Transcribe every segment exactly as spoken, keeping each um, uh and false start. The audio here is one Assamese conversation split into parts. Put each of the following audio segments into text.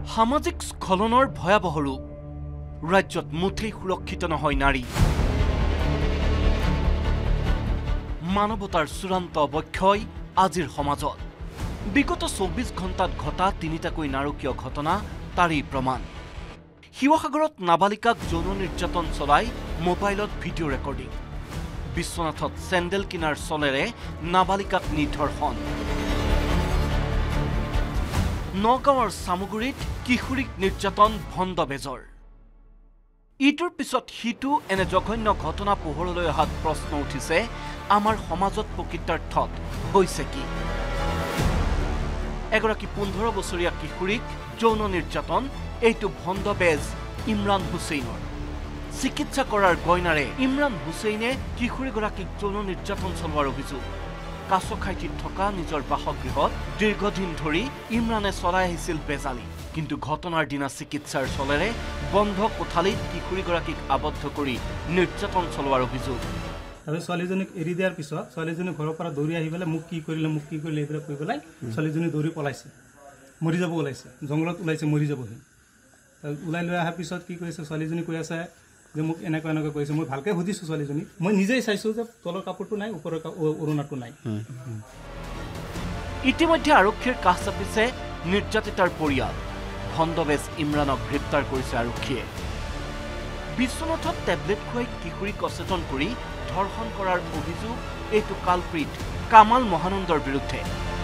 সামাজিক স্খলনৰ ভয়াবহ ৰূপ ৰাজ্যত মুঠেই সুৰক্ষিত নহয় নাৰী মানৱতাৰ চূড়ান্ত অৱক্ষয় আজিৰ সমাজত বিগত চৌব্বিছ ঘণ্টাত ঘটা তিনিটাকৈ নাৰকীয় ঘটনা তাৰেই প্ৰমাণ শিৱসাগৰত নাবালিকাক যৌন নিৰ্যাতন চলাই মোবাইলত ভিডিঅ' ৰেকৰ্ডিং বিশ্বনাথত চেণ্ডেল কিনাৰ চলেৰে নাবালিকাক নিধৰ্ষণ নগাঁৱৰ সামগুৰিত কিশোৰীক নিৰ্যাতন ভণ্ড বেজৰ ইটোৰ পিছত সিটো এনে জঘন্য ঘটনা পোহৰলৈ অহাত প্ৰশ্ন উঠিছে আমাৰ সমাজত প্ৰকৃতাৰ্থত হৈছে কি এগৰাকী পোন্ধৰ বছৰীয়া কিশোৰীক যৌন নিৰ্যাতন এইটো ভণ্ড বেজ ইমৰান হুছেইনৰ চিকিৎসা কৰাৰ গয়নাৰে ইমৰান হুছেইনে কিশোৰীগৰাকীক যৌন নিৰ্যাতন চলোৱাৰ অভিযোগ কাছখাইটিত থকা নিজৰ বাসগৃহত দীৰ্ঘদিন ধৰি ইমৰানে চলাই আহিছিল বেজালি কিন্তু ঘটনাৰ দিনা চিকিৎসাৰ চলেৰে বন্ধ কোঠালিত কিশোৰীগৰাকীক আবদ্ধ কৰি নিৰ্যাতন চলোৱাৰ অভিযোগ আৰু ছোৱালীজনীক এৰি দিয়াৰ পিছত ছোৱালীজনী ঘৰৰ পৰা দৌৰি আহি পেলাই মোক কি কৰিলে মোক কি কৰিলে এইবিলাক কৈ পেলাই ছোৱালীজনী দৌৰি পলাইছে মৰি যাব ওলাইছে জংঘলত ওলাইছে মৰি যাবহি ওলাই লৈ অহাৰ পিছত কি কৰিছে ছোৱালীজনী কৈ আছে যে মোক এনেকুৱা এনেকুৱা কৈছে মই ভালকৈ সুধিছোঁ ছোৱালীজনীক মই নিজেই চাইছোঁ যে তলৰ কাপোৰটো নাই ওপৰৰ অৰুণাটো নাই ইতিমধ্যে আৰক্ষীৰ কাষ চাপিছে নিৰ্যাতিতাৰ পৰিয়াল ভণ্ডবেজ ইমৰানক গ্ৰেপ্তাৰ কৰিছে আৰক্ষীয়ে বিশ্বনাথত টেবলেট খুৱাই কিশোৰীক অচেতন কৰি ধৰ্ষণ কৰাৰ অভিযোগ এইটো কালপ্ৰিট কামাল মহানন্দৰ বিৰুদ্ধে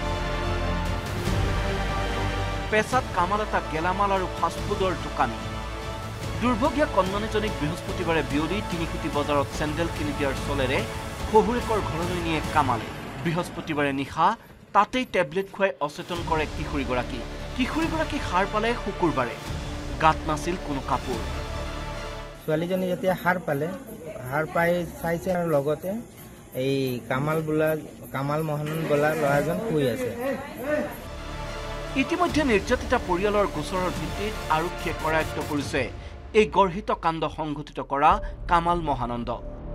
পেছাত কামাল এটা গেলামাল আৰু ফাষ্টফুডৰ দোকানী দুৰ্ভগীয়া কন্যাজনীক বৃহস্পতিবাৰে বিয়লি তিনিকুটি বজাৰত চেণ্ডেল কিনি দিয়াৰ চলেৰে শহুৰেকৰ ঘৰলৈ নিয়ে কামালে বৃহস্পতিবাৰে নিশা তাতেই টেবলেট খুৱাই অচেতন কৰে কিশোৰীগৰাকী কিশোৰীগৰাকী সাৰ পালে শুকুৰবাৰে গাত নাছিল কোনো কাপোৰ ছোৱালীজনী যেতিয়া সাৰ পালে সাৰ পাই চাইছে আৰু লগতে এই কামাল বোলা কামাল মহানন্দ বোলা ল'ৰাজন শুই আছে ইতিমধ্যে নিৰ্যাতিতা পৰিয়ালৰ গোচৰৰ ভিত্তিত আৰক্ষীয়ে কৰায়ত্ব কৰিছে এই গৰ্হিত কাণ্ড সংঘটিত কৰা কামাল মহানন্দ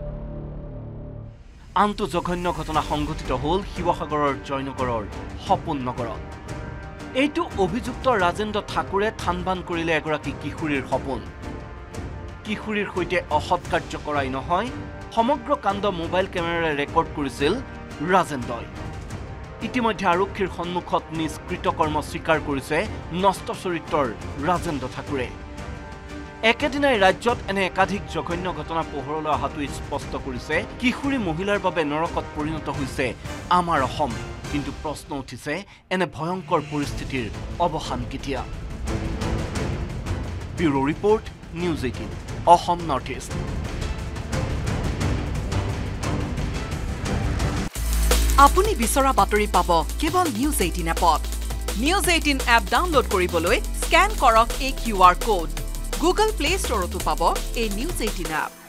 আনটো জঘন্য ঘটনা সংঘটিত হ'ল শিৱসাগৰৰ জয়নগৰৰ সপোন নগৰত এইটো অভিযুক্ত ৰাজেন্দ্ৰ ঠাকুৰে থানবান কৰিলে এগৰাকী কিশোৰীৰ সপোন কিশোৰীৰ সৈতে অসৎ কাৰ্য কৰাই নহয় সমগ্ৰ কাণ্ড মোবাইল কেমেৰাৰে ৰেকৰ্ড কৰিছিল ৰাজেন্দ্ৰই ইতিমধ্যে আৰক্ষীৰ সন্মুখত নিজ কৃতকৰ্ম স্বীকাৰ কৰিছে নষ্ট চৰিত্ৰৰ ৰাজেন্দ্ৰ ঠাকুৰে একেদিনাই ৰাজ্যত এনে একাধিক জঘন্য ঘটনা পোহৰলৈ অহাটো স্পষ্ট কৰিছে কিশোৰী মহিলাৰ বাবে নৰকত পৰিণত হৈছে আমাৰ অসম কিন্তু প্ৰশ্ন উঠিছে এনে ভয়ংকৰ পৰিস্থিতিৰ অৱসান কেতিয়া bureau report news eighteen Assam north east আপুনি বিচৰা বাতৰি পাব কেৱল নিউজ এইটিন এপত নিউজ এইটিন এপ ডাউনলোড কৰিবলৈ স্কেন কৰক এই Q R code Google play ষ্টৰতো পাব এই নিউজ এইটিন এপ